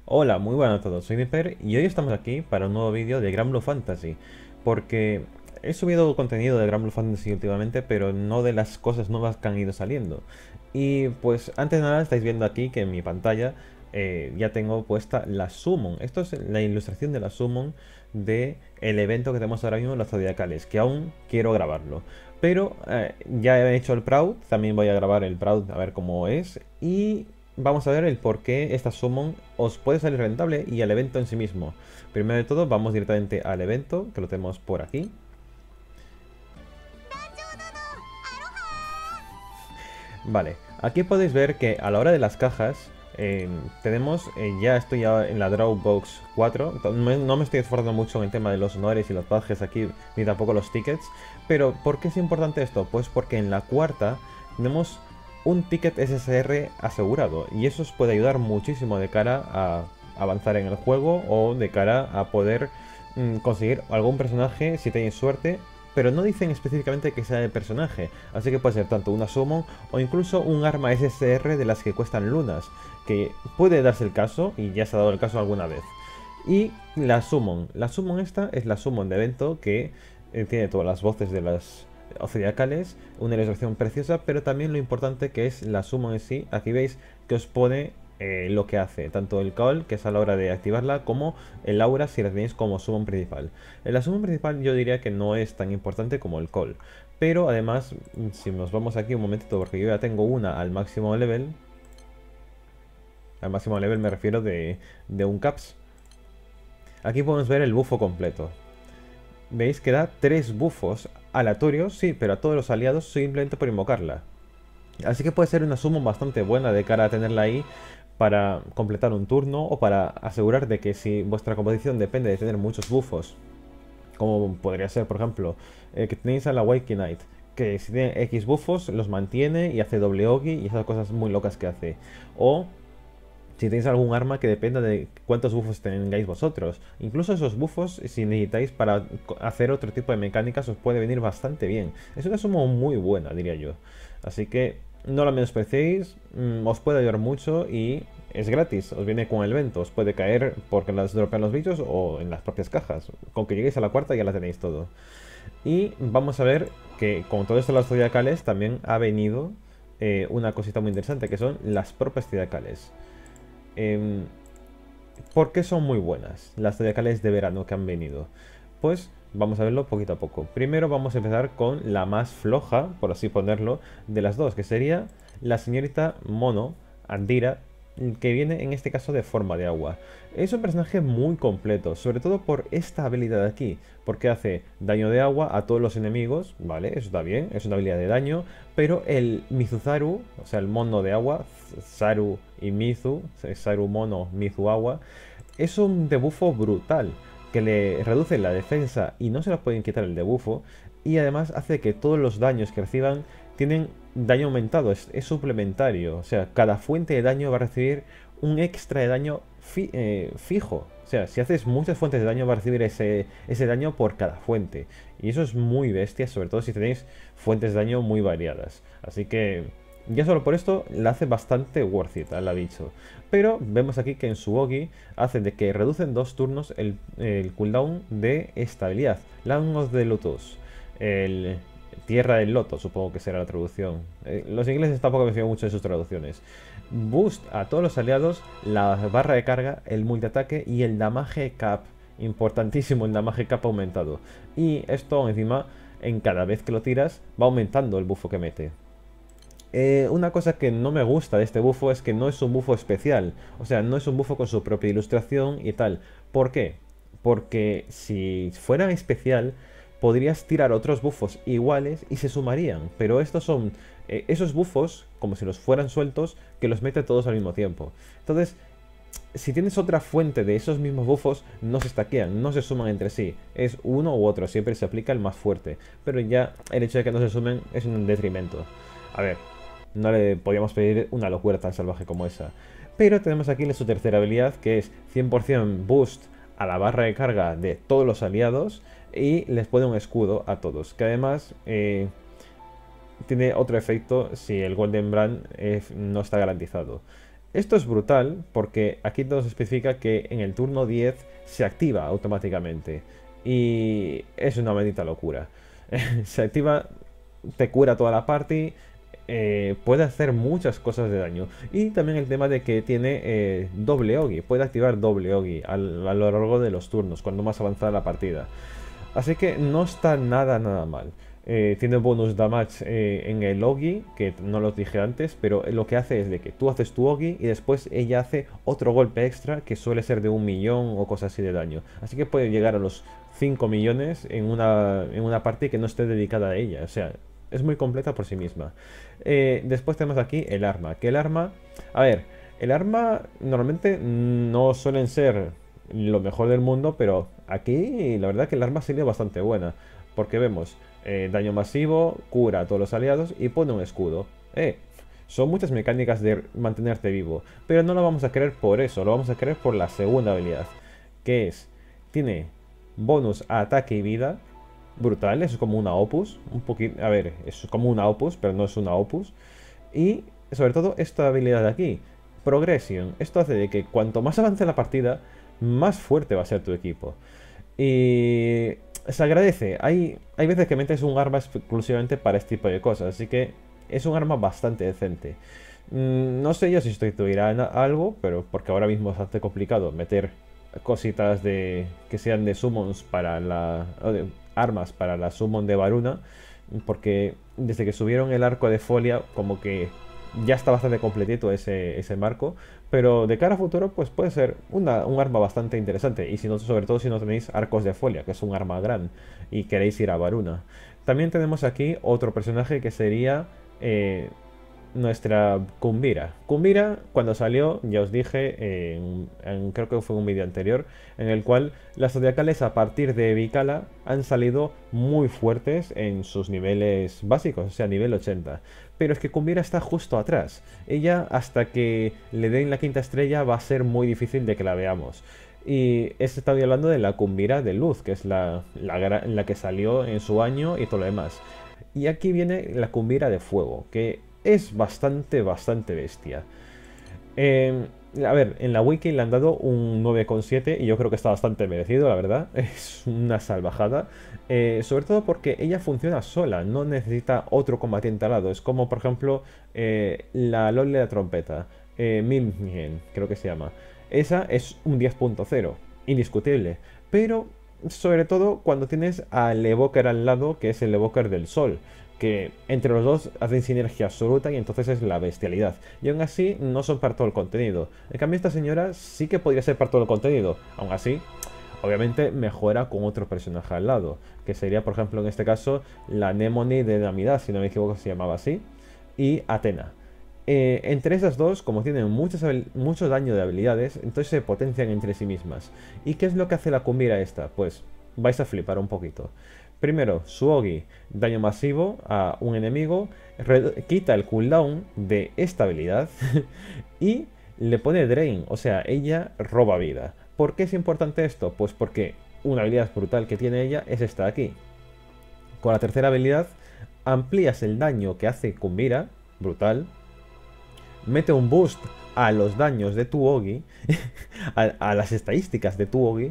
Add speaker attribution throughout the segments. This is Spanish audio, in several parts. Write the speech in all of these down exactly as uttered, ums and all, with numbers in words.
Speaker 1: Hola, muy buenas a todos, soy Nipper y hoy estamos aquí para un nuevo vídeo de Granblue Fantasy. Porque he subido contenido de Granblue Fantasy últimamente, pero no de las cosas nuevas que han ido saliendo. Y pues antes de nada estáis viendo aquí que en mi pantalla eh, ya tengo puesta la Summon. Esto es la ilustración de la Summon de el evento que tenemos ahora mismo en los Zodiacales, que aún quiero grabarlo. Pero eh, ya he hecho el Proud, también voy a grabar el Proud a ver cómo es. Y vamos a ver el por qué esta summon os puede salir rentable y al evento en sí mismo. Primero de todo, vamos directamente al evento, que lo tenemos por aquí. Vale, aquí podéis ver que a la hora de las cajas, eh, tenemos, eh, ya estoy ya en la Drawbox cuatro, no me, no me estoy esforzando mucho en el tema de los honores y los badges aquí, ni tampoco los tickets, pero ¿por qué es importante esto? Pues porque en la cuarta tenemos un ticket S S R asegurado y eso os puede ayudar muchísimo de cara a avanzar en el juego o de cara a poder mm, conseguir algún personaje si tenéis suerte, pero no dicen específicamente que sea el personaje, así que puede ser tanto una summon o incluso un arma S S R de las que cuestan lunas, que puede darse el caso y ya se ha dado el caso alguna vez. Y la summon, la summon esta es la summon de evento que eh, tiene todas las voces de las zodiacales, una ilustración preciosa, pero también lo importante que es la summon en sí. Aquí veis que os pone eh, lo que hace, tanto el call, que es a la hora de activarla, como el aura si la tenéis como summon principal. En la summon principal yo diría que no es tan importante como el call, pero además, si nos vamos aquí un momentito, porque yo ya tengo una al máximo level, al máximo level me refiero de, de un caps. Aquí podemos ver el bufo completo. Veis que da tres bufos aleatorios, sí, pero a todos los aliados simplemente por invocarla. Así que puede ser una summon bastante buena de cara a tenerla ahí para completar un turno o para asegurar de que si vuestra composición depende de tener muchos bufos, como podría ser, por ejemplo, eh, que tenéis a la Wakey Knight, que si tiene X bufos los mantiene y hace doble Ogi y esas cosas muy locas que hace. O si tenéis algún arma que dependa de cuántos buffos tengáis vosotros. Incluso esos buffos, si necesitáis para hacer otro tipo de mecánicas, os puede venir bastante bien. Es una summon muy buena, diría yo. Así que no la menospreciéis, mmm, os puede ayudar mucho y es gratis. Os viene con el evento, os puede caer porque las dropean los bichos o en las propias cajas. Con que lleguéis a la cuarta ya la tenéis todo. Y vamos a ver que con todo esto de las zodiacales también ha venido eh, una cosita muy interesante, que son las propias zodiacales. Eh, ¿Por qué son muy buenas las zodiacales de verano que han venido? Pues vamos a verlo poquito a poco. Primero vamos a empezar con la más floja, por así ponerlo, de las dos, que sería la señorita Mono Andira, que viene en este caso de forma de agua. Es un personaje muy completo, sobre todo por esta habilidad de aquí, porque hace daño de agua a todos los enemigos, ¿vale? Eso está bien, es una habilidad de daño, pero el Mizuzaru, o sea, el mono de agua, Saru y Mizu, Saru mono, Mizu agua, es un debuffo brutal, que le reduce la defensa y no se los pueden quitar el debuffo, y además hace que todos los daños que reciban tienen daño aumentado, es, es suplementario, o sea, cada fuente de daño va a recibir un extra de daño fi, eh, fijo. O sea, si haces muchas fuentes de daño va a recibir ese, ese daño por cada fuente. Y eso es muy bestia, sobre todo si tenéis fuentes de daño muy variadas. Así que ya solo por esto la hace bastante worth it, la bicho. Pero vemos aquí que en su Ogi hace de que reducen dos turnos el, el cooldown de esta habilidad. Land of the Lotus. El Tierra del Loto, supongo que será la traducción. Eh, los ingleses tampoco me fío mucho de sus traducciones. Boost a todos los aliados, la barra de carga, el multiataque y el damage cap. Importantísimo el damage cap aumentado. Y esto encima, en cada vez que lo tiras, va aumentando el bufo que mete. Eh, una cosa que no me gusta de este bufo es que no es un bufo especial. O sea, no es un bufo con su propia ilustración y tal. ¿Por qué? Porque si fuera especial, podrías tirar otros bufos iguales y se sumarían. Pero estos son eh, esos bufos, como si los fueran sueltos, que los mete todos al mismo tiempo. Entonces, si tienes otra fuente de esos mismos bufos, no se stackean, no se suman entre sí. Es uno u otro, siempre se aplica el más fuerte. Pero ya el hecho de que no se sumen es un detrimento. A ver, no le podíamos pedir una locura tan salvaje como esa. Pero tenemos aquí su tercera habilidad, que es cien por cien boost a la barra de carga de todos los aliados y les pone un escudo a todos, que además eh, tiene otro efecto si el Golden Brand eh, no está garantizado. Esto es brutal porque aquí nos especifica que en el turno diez se activa automáticamente. Y es una bendita locura. Se activa, te cura toda la party, eh, puede hacer muchas cosas de daño. Y también el tema de que tiene eh, doble Ogi, puede activar doble Ogi a lo largo de los turnos, cuando más avanzada la partida. Así que no está nada, nada mal. Eh, tiene bonus damage eh, en el Ogi, que no los dije antes, pero lo que hace es de que tú haces tu Ogi y después ella hace otro golpe extra que suele ser de un millón o cosas así de daño. Así que puede llegar a los cinco millones en una, en una partida que no esté dedicada a ella. O sea, es muy completa por sí misma. Eh, después tenemos aquí el arma. Que el arma... A ver, el arma normalmente no suelen ser lo mejor del mundo, pero aquí la verdad que el arma sería bastante buena. Porque vemos eh, daño masivo, cura a todos los aliados y pone un escudo. Eh, son muchas mecánicas de mantenerte vivo, pero no lo vamos a querer por eso, lo vamos a querer por la segunda habilidad, que es, tiene bonus a ataque y vida, brutal, eso es como una opus, un poquito, a ver, es como una opus, pero no es una opus, y sobre todo esta habilidad de aquí, progression, esto hace de que cuanto más avance la partida, más fuerte va a ser tu equipo. Y se agradece. Hay, hay veces que metes un arma exclusivamente para este tipo de cosas, así que es un arma bastante decente. Mm, no sé yo si sustituirá algo, pero porque ahora mismo es bastante complicado meter cositas de que sean de summons para la... o de armas para la summon de Varuna, porque desde que subieron el arco de Folia, como que ya está bastante completito ese, ese marco, pero de cara a futuro pues puede ser una, un arma bastante interesante, y si no, sobre todo si no tenéis arcos de Folia, que es un arma gran, y queréis ir a Varuna. También tenemos aquí otro personaje que sería eh, nuestra Kumbira. Kumbira, cuando salió, ya os dije, en, en, creo que fue un vídeo anterior, en el cual las zodiacales a partir de Vikala han salido muy fuertes en sus niveles básicos, o sea, nivel ochenta. Pero es que Kumbira está justo atrás. Ella, hasta que le den la quinta estrella, va a ser muy difícil de que la veamos. Y estoy hablando de la Kumbira de luz, que es la, la, la que salió en su año y todo lo demás. Y aquí viene la Kumbira de fuego, que es bastante, bastante bestia. Eh, a ver, en la wiki le han dado un nueve coma siete y yo creo que está bastante merecido, la verdad. Es una salvajada. Eh, sobre todo porque ella funciona sola, no necesita otro combatiente al lado. Es como, por ejemplo, eh, la LOL de la trompeta, eh, Mimien, creo que se llama. Esa es un diez punto cero, indiscutible. Pero, sobre todo, cuando tienes al Evoker al lado, que es el Evoker del Sol, que entre los dos hacen sinergia absoluta y entonces es la bestialidad. Y aún así no son para todo el contenido. En cambio esta señora sí que podría ser para todo el contenido. Aún así, obviamente mejora con otro personaje al lado, que sería por ejemplo en este caso la Anemone de Navidad, si no me equivoco se llamaba así, y Athena. Eh, entre esas dos, como tienen muchos, mucho daño de habilidades, entonces se potencian entre sí mismas. ¿Y qué es lo que hace la Kumbira esta? Pues vais a flipar un poquito. Primero, su Ogi, daño masivo a un enemigo, quita el cooldown de esta habilidad y le pone Drain, o sea, ella roba vida. ¿Por qué es importante esto? Pues porque una habilidad brutal que tiene ella es esta de aquí. Con la tercera habilidad amplías el daño que hace Kumbira, brutal. Mete un boost a los daños de tu Ogi, a, a las estadísticas de tu Ogi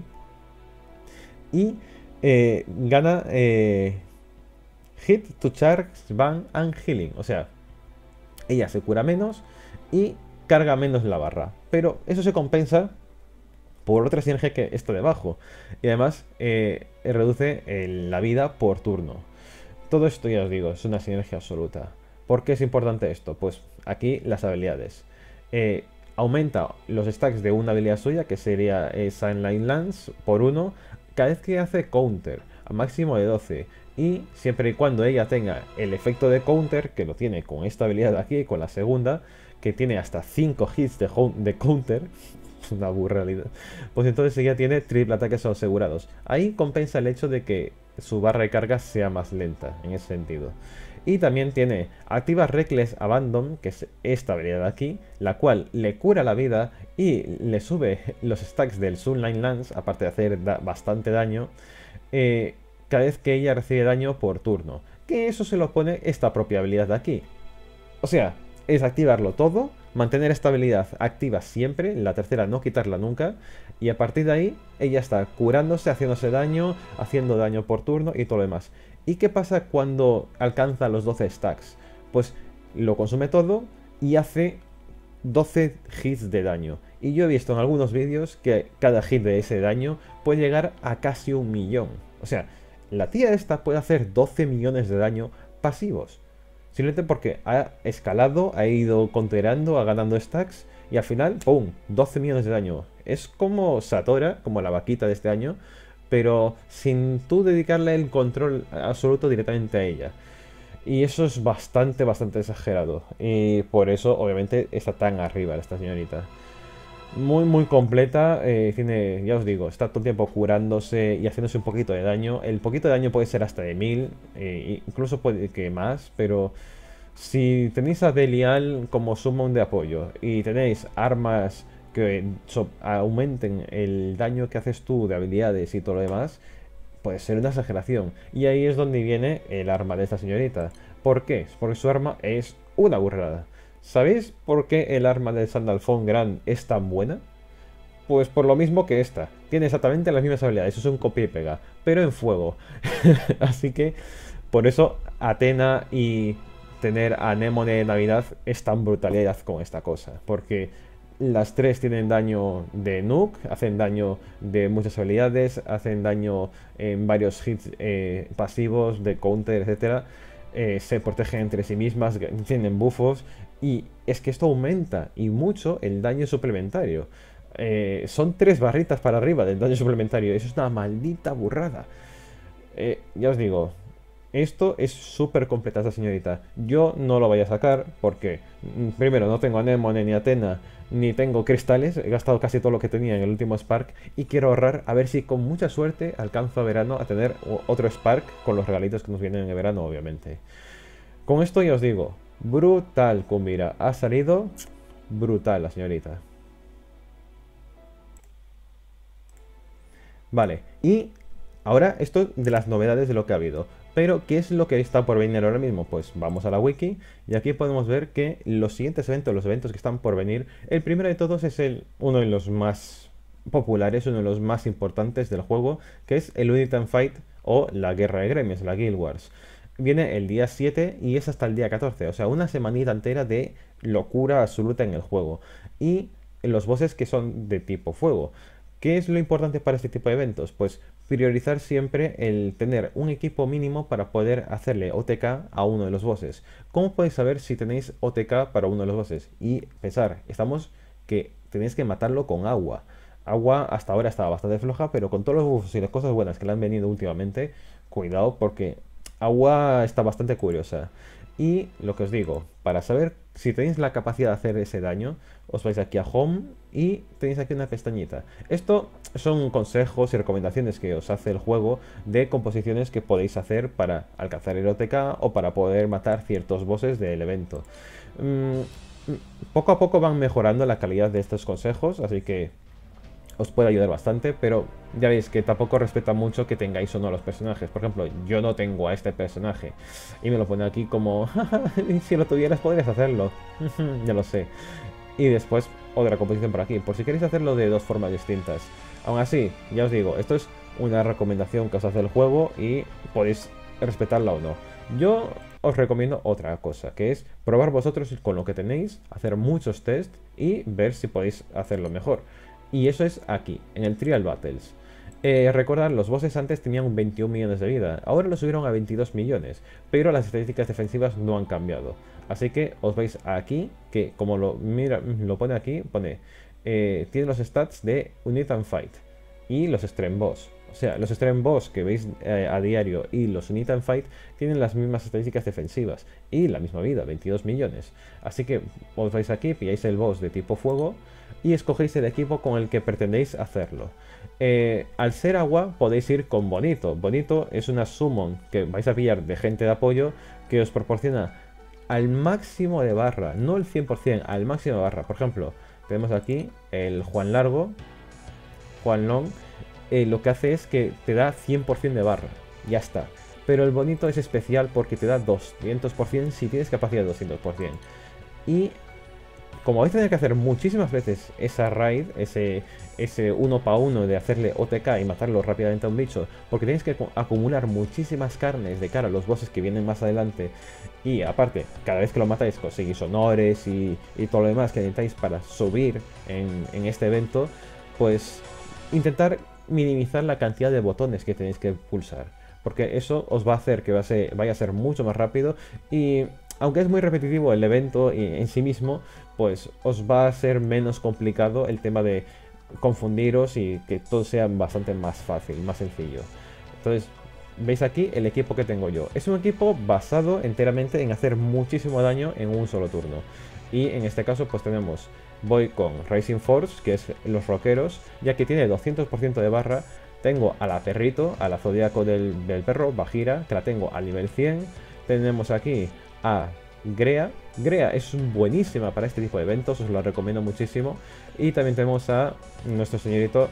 Speaker 1: y Eh, gana eh, Hit to Charge, Ban and Healing. O sea, ella se cura menos y carga menos la barra. Pero eso se compensa por otra sinergia que está debajo. Y además eh, reduce eh, la vida por turno. Todo esto ya os digo, es una sinergia absoluta. ¿Por qué es importante esto? Pues aquí las habilidades. Eh, aumenta los stacks de una habilidad suya, que sería eh, Sunlight Lance, por uno. Cada vez que hace counter, a máximo de doce, y siempre y cuando ella tenga el efecto de counter, que lo tiene con esta habilidad de aquí, con la segunda, que tiene hasta cinco hits de, de counter, es una burralidad, pues entonces ella tiene triple ataques asegurados. Ahí compensa el hecho de que su barra de carga sea más lenta, en ese sentido. Y también tiene activa Reckless Abandon, que es esta habilidad de aquí, la cual le cura la vida y le sube los stacks del Sunlight Lance, aparte de hacer da bastante daño, eh, cada vez que ella recibe daño por turno. Que eso se lo pone esta propia habilidad de aquí. O sea, es activarlo todo, mantener esta habilidad activa siempre, la tercera no quitarla nunca, y a partir de ahí ella está curándose, haciéndose daño, haciendo daño por turno y todo lo demás. ¿Y qué pasa cuando alcanza los doce stacks? Pues lo consume todo y hace doce hits de daño. Y yo he visto en algunos vídeos que cada hit de ese daño puede llegar a casi un millón. O sea, la tía esta puede hacer doce millones de daño pasivos. Simplemente porque ha escalado, ha ido counterando, ha ganando stacks y al final, ¡pum!, doce millones de daño. Es como Satora, como la vaquita de este año, pero sin tú dedicarle el control absoluto directamente a ella. Y eso es bastante, bastante exagerado. Y por eso, obviamente, está tan arriba esta señorita. Muy, muy completa. Eh, tiene, ya os digo, está todo el tiempo curándose y haciéndose un poquito de daño. El poquito de daño puede ser hasta de mil, eh, incluso puede que más, pero si tenéis a Belial como summon de apoyo y tenéis armas que so aumenten el daño que haces tú de habilidades y todo lo demás, puede ser una exageración. Y ahí es donde viene el arma de esta señorita. ¿Por qué? Porque su arma es una burrada. ¿Sabéis por qué el arma de Sandalphon Gran es tan buena? Pues por lo mismo que esta. Tiene exactamente las mismas habilidades. Es un copia y pega, pero en fuego. Así que por eso Athena y tener a Anemone de Navidad es tan brutalidad con esta cosa. Porque las tres tienen daño de nuke, hacen daño de muchas habilidades, hacen daño en varios hits eh, pasivos, de counter, etcétera. Eh, se protegen entre sí mismas, tienen buffos. Y es que esto aumenta y mucho el daño suplementario. Eh, son tres barritas para arriba del daño suplementario. Eso es una maldita burrada. Eh, ya os digo, esto es súper completa esta señorita. Yo no lo voy a sacar porque, primero, no tengo Anemone ni Athena, ni tengo cristales. He gastado casi todo lo que tenía en el último Spark y quiero ahorrar a ver si con mucha suerte alcanzo a verano a tener otro Spark con los regalitos que nos vienen en el verano, obviamente. Con esto ya os digo, brutal, Kumbira. Ha salido brutal la señorita. Vale, y ahora esto de las novedades de lo que ha habido. Pero, ¿qué es lo que está por venir ahora mismo? Pues vamos a la wiki y aquí podemos ver que los siguientes eventos, los eventos que están por venir, el primero de todos es el, uno de los más populares, uno de los más importantes del juego, que es el Unite and Fight o la Guerra de Gremios, la Guild Wars. Viene el día siete y es hasta el día catorce, o sea, una semanita entera de locura absoluta en el juego. Y los bosses que son de tipo fuego. ¿Qué es lo importante para este tipo de eventos? Pues priorizar siempre el tener un equipo mínimo para poder hacerle O T K a uno de los bosses. ¿Cómo podéis saber si tenéis O T K para uno de los bosses? Y pensar, estamos que tenéis que matarlo con agua. Agua hasta ahora estaba bastante floja, pero con todos los buffos y las cosas buenas que le han venido últimamente, cuidado porque agua está bastante curiosa. Y lo que os digo, para saber si tenéis la capacidad de hacer ese daño, os vais aquí a Home y tenéis aquí una pestañita. Esto son consejos y recomendaciones que os hace el juego de composiciones que podéis hacer para alcanzar el O T K o para poder matar ciertos bosses del evento. Mm, poco a poco van mejorando la calidad de estos consejos, así que os puede ayudar bastante, pero ya veis que tampoco respeta mucho que tengáis o no los personajes. Por ejemplo, yo no tengo a este personaje y me lo pone aquí como si lo tuvieras podrías hacerlo. Ya lo sé. Y después otra composición por aquí, por si queréis hacerlo de dos formas distintas. Aún así, ya os digo, esto es una recomendación que os hace el juego y podéis respetarla o no. Yo os recomiendo otra cosa, que es probar vosotros con lo que tenéis, hacer muchos test y ver si podéis hacerlo mejor. Y eso es aquí, en el Trial Battles. Eh, recordad, los bosses antes tenían veintiún millones de vida, ahora lo subieron a veintidós millones, pero las estadísticas defensivas no han cambiado. Así que os vais aquí, que como lo, mira, lo pone aquí, pone, eh, tiene los stats de Unite and Fight y los Extreme Boss. O sea, los Extreme Boss que veis eh, a diario y los Unite and Fight tienen las mismas estadísticas defensivas y la misma vida, veintidós millones. Así que os vais aquí, pilláis el boss de tipo fuego y escogéis el equipo con el que pretendéis hacerlo. Eh, al ser agua podéis ir con Bonito. Bonito es una summon que vais a pillar de gente de apoyo que os proporciona al máximo de barra, no el cien por cien, al máximo de barra. Por ejemplo, tenemos aquí el Juan Largo, Juan Long, eh, lo que hace es que te da cien por cien de barra, ya está. Pero el Bonito es especial porque te da doscientos por cien si tienes capacidad de doscientos por cien. Y como vais a tener que hacer muchísimas veces esa raid, ese, ese uno para uno de hacerle O T K y matarlo rápidamente a un bicho, porque tenéis que acumular muchísimas carnes de cara a los bosses que vienen más adelante, y aparte, cada vez que lo matáis conseguís honores y, y todo lo demás que necesitáis para subir en, en este evento, pues intentar minimizar la cantidad de botones que tenéis que pulsar, porque eso os va a hacer que vaya a ser mucho más rápido y... aunque es muy repetitivo el evento en sí mismo, pues os va a ser menos complicado el tema de confundiros y que todo sea bastante más fácil, más sencillo. Entonces, veis aquí el equipo que tengo yo. Es un equipo basado enteramente en hacer muchísimo daño en un solo turno. Y en este caso pues tenemos, voy con Racing Force, que es los rockeros, ya que tiene doscientos por ciento de barra. Tengo a la perrito, a la zodiaco del, del perro, Bajira, que la tengo al nivel cien. Tenemos aquí a Grea. Grea es buenísima para este tipo de eventos, os lo recomiendo muchísimo. Y también tenemos a nuestro señorito,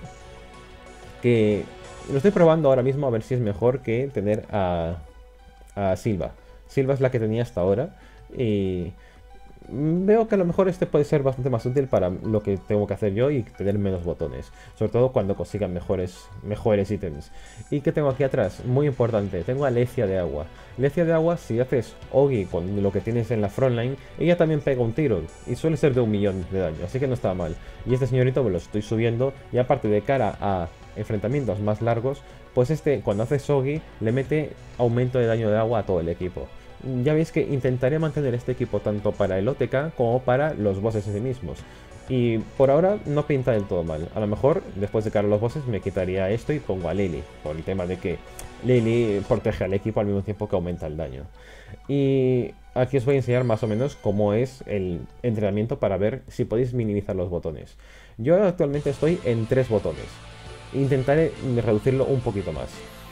Speaker 1: que lo estoy probando ahora mismo a ver si es mejor que tener a, a Silva. Silva es la que tenía hasta ahora y veo que a lo mejor este puede ser bastante más útil para lo que tengo que hacer yo y tener menos botones, sobre todo cuando consigan mejores, mejores ítems. ¿Y qué tengo aquí atrás? Muy importante, tengo a Lecia de agua. Lecia de agua, si haces Ogi con lo que tienes en la frontline, ella también pega un tiro y suele ser de un millón de daño, así que no está mal. Y este señorito me lo estoy subiendo y aparte de cara a enfrentamientos más largos, pues este cuando hace Ogi le mete aumento de daño de agua a todo el equipo. Ya veis que intentaré mantener este equipo tanto para el O T K como para los bosses en sí mismos. Y por ahora no pinta del todo mal. A lo mejor después de cara a los bosses me quitaría esto y pongo a Lily, por el tema de que Lily protege al equipo al mismo tiempo que aumenta el daño. Y aquí os voy a enseñar más o menos cómo es el entrenamiento para ver si podéis minimizar los botones. Yo actualmente estoy en tres botones. Intentaré reducirlo un poquito más.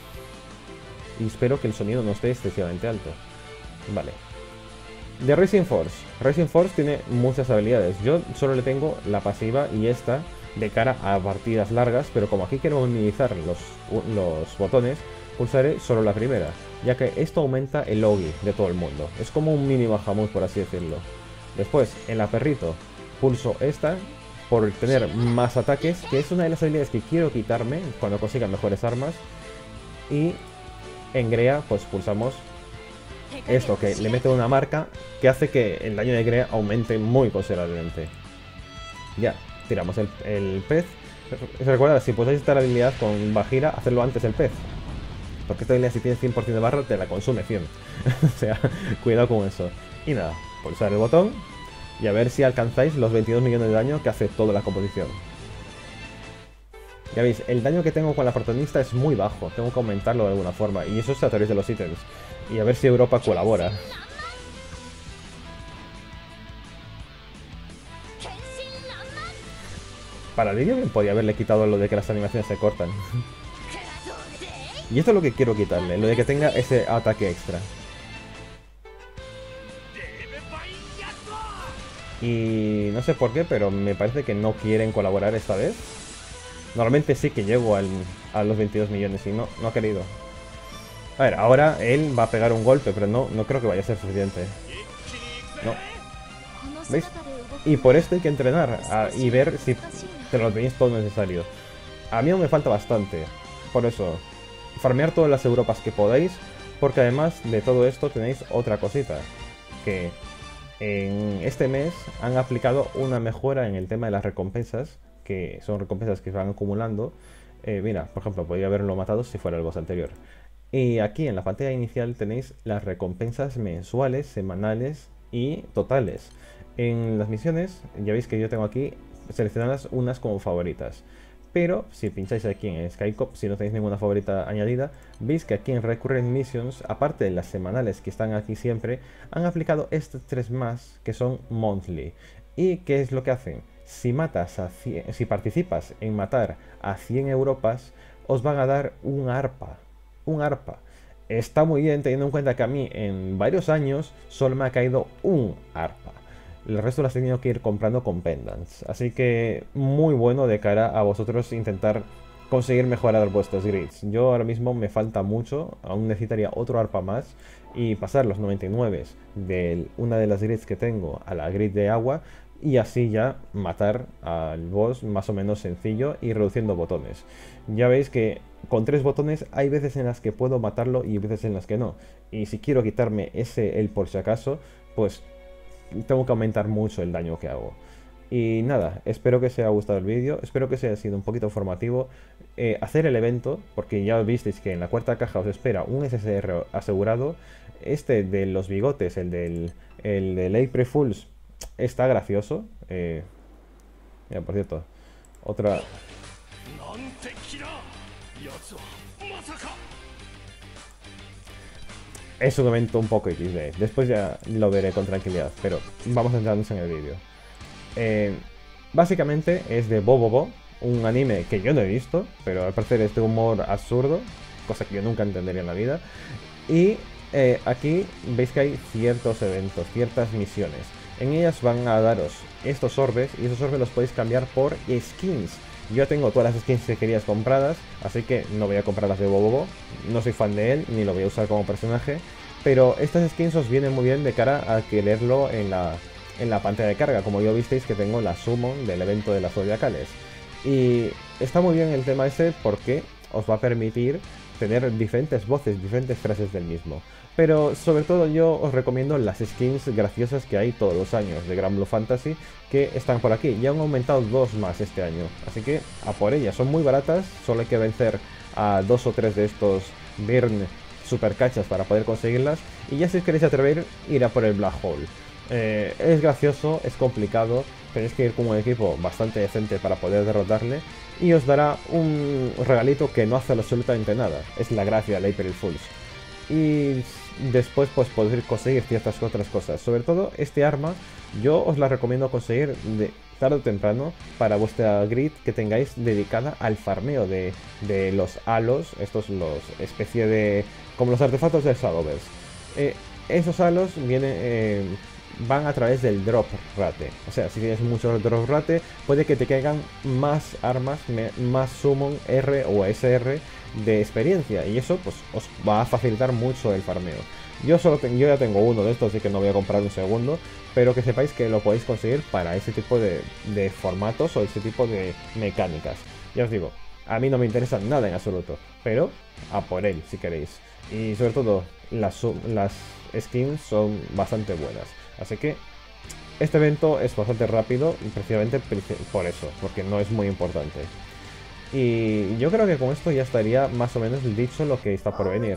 Speaker 1: Y espero que el sonido no esté excesivamente alto. Vale. De Racing Force. Racing Force tiene muchas habilidades. Yo solo le tengo la pasiva y esta de cara a partidas largas, pero como aquí quiero minimizar los, los botones, pulsaré solo la primera, ya que esto aumenta el Ogi de todo el mundo. Es como un mini Bahamut, por así decirlo. Después, en la perrito, pulso esta por tener más ataques, que es una de las habilidades que quiero quitarme cuando consiga mejores armas. Y en Grea, pues pulsamos esto, que le mete una marca que hace que el daño de Grea aumente muy considerablemente. Ya, tiramos el, el pez. Recuerda, si pulsáis esta habilidad con Bajira, hacerlo antes el pez, porque esta habilidad, si tienes cien por ciento de barra, te la consume cien. O sea, cuidado con eso. Y nada, pulsar el botón y a ver si alcanzáis los veintidós millones de daño que hace toda la composición. Ya veis, el daño que tengo con la protagonista es muy bajo, tengo que aumentarlo de alguna forma, y eso es a través de los ítems. Y a ver si Europa colabora. Para Lidio bien podría haberle quitado lo de que las animaciones se cortan. Y esto es lo que quiero quitarle, lo de que tenga ese ataque extra. Y no sé por qué, pero me parece que no quieren colaborar esta vez. Normalmente sí que llego al, a los veintidós millones y no, no ha querido. A ver, ahora él va a pegar un golpe, pero no, no creo que vaya a ser suficiente. No. ¿Veis? Y por esto hay que entrenar a, y ver si te lo tenéis todo necesario. A mí aún me falta bastante. Por eso, farmear todas las Europas que podáis, porque además de todo esto tenéis otra cosita. Que en este mes han aplicado una mejora en el tema de las recompensas, que son recompensas que se van acumulando. Eh, mira, por ejemplo, podría haberlo matado si fuera el boss anterior. Y aquí en la pantalla inicial tenéis las recompensas mensuales, semanales y totales. En las misiones, ya veis que yo tengo aquí seleccionadas unas como favoritas. Pero si pincháis aquí en Skycop, si no tenéis ninguna favorita añadida, veis que aquí en Recurrent Missions, aparte de las semanales que están aquí siempre, han aplicado estas tres más que son monthly. ¿Y qué es lo que hacen? Si matas a cien, si participas en matar a cien Europas, os van a dar un arpa. Un arpa. Está muy bien teniendo en cuenta que a mí en varios años solo me ha caído un arpa. El resto las he tenido que ir comprando con pendants. Así que muy bueno de cara a vosotros intentar conseguir mejorar vuestros grids. Yo ahora mismo me falta mucho, aún necesitaría otro arpa más. Y pasar los noventa y nueve de una de las grids que tengo a la grid de agua, y así ya matar al boss más o menos sencillo y reduciendo botones. Ya veis que con tres botones hay veces en las que puedo matarlo y veces en las que no. Y si quiero quitarme ese el por si acaso, pues tengo que aumentar mucho el daño que hago. Y nada, espero que os haya gustado el vídeo, espero que os haya sido un poquito informativo. Eh, hacer el evento, porque ya visteis que en la cuarta caja os espera un S S R asegurado. Este de los bigotes, el del, el del April Fools, está gracioso. Eh, mira, por cierto, otra... Es un evento un poco equis de, después ya lo veré con tranquilidad, pero vamos a entrarnos en el vídeo. Eh, básicamente es de Bobobo, un anime que yo no he visto, pero al parecer es de humor absurdo, cosa que yo nunca entendería en la vida. Y eh, aquí veis que hay ciertos eventos, ciertas misiones. En ellas van a daros estos orbes y esos orbes los podéis cambiar por skins. Yo tengo todas las skins que querías compradas, así que no voy a comprar las de Bobobo. No soy fan de él, ni lo voy a usar como personaje. Pero estas skins os vienen muy bien de cara a quererlo en la, en la pantalla de carga. Como ya visteis que tengo la summon del evento de las zodiacales. Y está muy bien el tema ese porque os va a permitir tener diferentes voces, diferentes frases del mismo. Pero sobre todo yo os recomiendo las skins graciosas que hay todos los años de Granblue Fantasy, que están por aquí. Ya han aumentado dos más este año, así que a por ellas. Son muy baratas, solo hay que vencer a dos o tres de estos Burn super cachas para poder conseguirlas. Y ya si os queréis atrever, ir a por el Black Hole. Eh, es gracioso, es complicado, tenéis que ir con un equipo bastante decente para poder derrotarle. Y os dará un regalito que no hace absolutamente nada. Es la gracia del April Fools. Y después pues podéis conseguir ciertas otras cosas. Sobre todo este arma yo os la recomiendo conseguir de tarde o temprano para vuestra grid que tengáis dedicada al farmeo de, de los halos. Estos los especie de... como los artefactos del Shadowverse. Eh, esos halos vienen... Eh, van a través del drop rate. O sea, si tienes mucho drop rate, puede que te caigan más armas, más summon R o S R de experiencia. Y eso pues os va a facilitar mucho el farmeo. Yo, solo yo ya tengo uno de estos, así que no voy a comprar un segundo. Pero que sepáis que lo podéis conseguir para ese tipo de, de formatos o ese tipo de mecánicas. Ya os digo, a mí no me interesa nada en absoluto, pero a por él si queréis. Y sobre todo, las, las skins son bastante buenas. Así que este evento es bastante rápido y precisamente por eso, porque no es muy importante. Y yo creo que con esto ya estaría más o menos dicho lo que está por venir.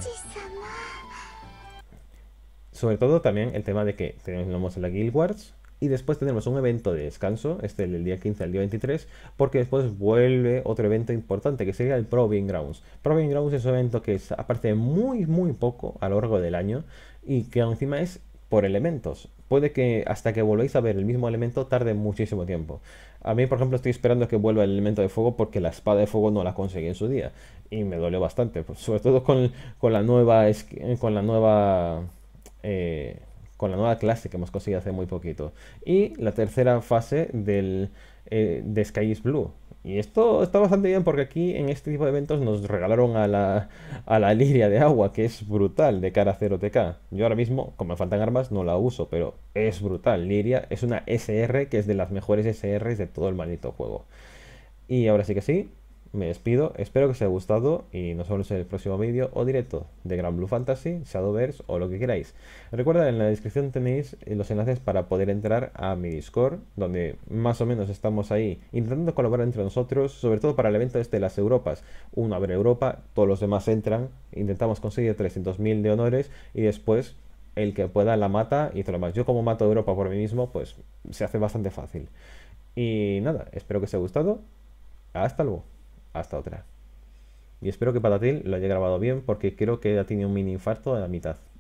Speaker 1: Sobre todo también el tema de que tenemos la Guild Wars y después tenemos un evento de descanso, este del día quince al día veintitrés, porque después vuelve otro evento importante que sería el Proving Grounds. Proving Grounds es un evento que es, aparte muy muy poco a lo largo del año y que encima es por elementos. Puede que hasta que volvéis a ver el mismo elemento tarde muchísimo tiempo. A mí, por ejemplo, estoy esperando que vuelva el elemento de fuego porque la espada de fuego no la conseguí en su día. Y me dolió bastante, pues, sobre todo con, con la nueva... Con la nueva eh, con la nueva clase que hemos conseguido hace muy poquito. Y la tercera fase del, eh, de Sky is Blue. Y esto está bastante bien porque aquí en este tipo de eventos nos regalaron a la, a la liria de agua, que es brutal de cara a cero T K. Yo ahora mismo, como me faltan armas, no la uso, pero es brutal. Liria es una S R que es de las mejores S Rs de todo el maldito juego. Y ahora sí que sí, me despido, espero que os haya gustado y nos vemos en el próximo vídeo o directo de Granblue Fantasy, Shadowverse o lo que queráis. Recuerda, en la descripción tenéis los enlaces para poder entrar a mi Discord, donde más o menos estamos ahí intentando colaborar entre nosotros, sobre todo para el evento este de las Europas. Uno abre Europa, todos los demás entran, intentamos conseguir trescientos mil de honores y después el que pueda la mata y todo lo demás. Yo como mato Europa por mí mismo, pues se hace bastante fácil. Y nada, espero que os haya gustado. Hasta luego. Hasta otra. Y espero que Patatil lo haya grabado bien porque creo que ha tenido un mini infarto a la mitad.